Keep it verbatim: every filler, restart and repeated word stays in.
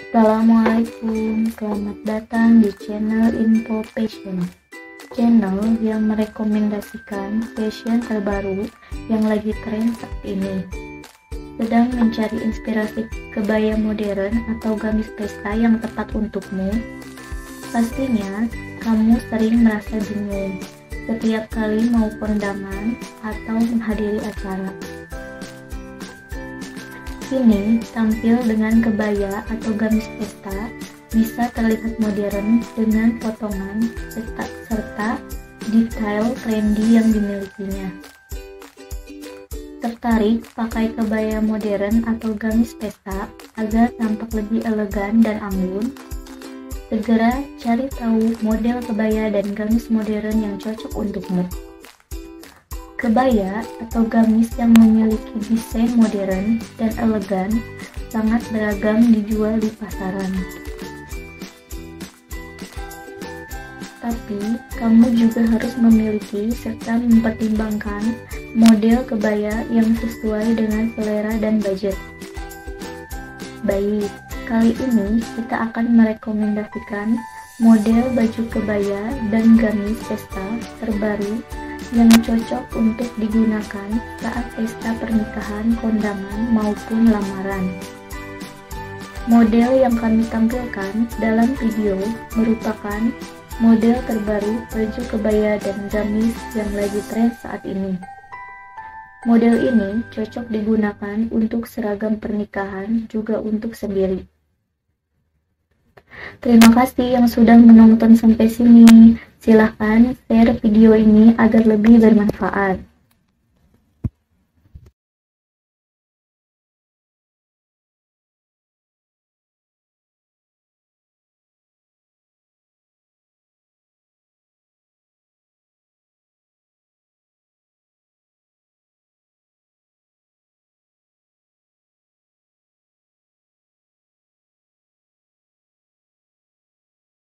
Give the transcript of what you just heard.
Assalamualaikum, selamat datang di channel Info Fashion, channel yang merekomendasikan fashion terbaru yang lagi tren saat ini. Sedang mencari inspirasi kebaya modern atau gamis pesta yang tepat untukmu? Pastinya kamu sering merasa bingung setiap kali mau kondangan atau menghadiri acara. Kini, tampil dengan kebaya atau gamis pesta bisa terlihat modern dengan potongan serta, serta detail trendy yang dimilikinya. Tertarik pakai kebaya modern atau gamis pesta agar tampak lebih elegan dan anggun? Segera cari tahu model kebaya dan gamis modern yang cocok untukmu. Kebaya atau gamis yang memiliki desain modern dan elegan sangat beragam dijual di pasaran. Tapi, kamu juga harus memiliki serta mempertimbangkan model kebaya yang sesuai dengan selera dan budget. Baik, kali ini kita akan merekomendasikan model baju kebaya dan gamis pesta terbaru yang cocok untuk digunakan saat pesta pernikahan, kondangan, maupun lamaran. Model yang kami tampilkan dalam video merupakan model terbaru baju kebaya dan gamis yang lagi tren saat ini. Model ini cocok digunakan untuk seragam pernikahan, juga untuk sendiri. Terima kasih yang sudah menonton sampai sini. Silahkan share video ini agar lebih bermanfaat.